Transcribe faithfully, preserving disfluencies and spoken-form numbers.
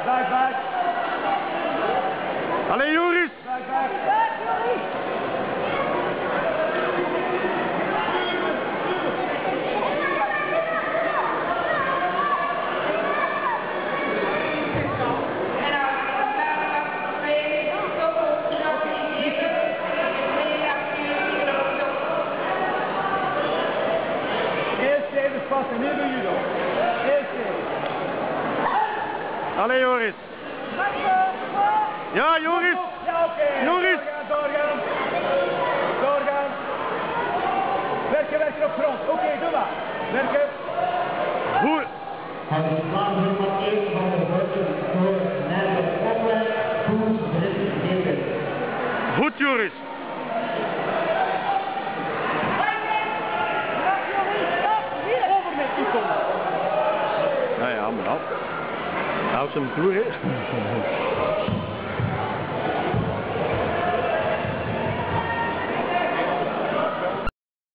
Buik, buik. Allee Joris! Buik, buik. Eerst even spatten, nu doe judo. Eerst even. Allee Joris! Ja Joris! Ja, oké. Okay. Joris! Doorgaan, doorgaan. Doorgaan. Werken, werken op grond. Oké, okay, doe maar. Werken. Goed! Goed Joris! Over met die kom. Nou ja, maar nou. Nou, zijn toer is.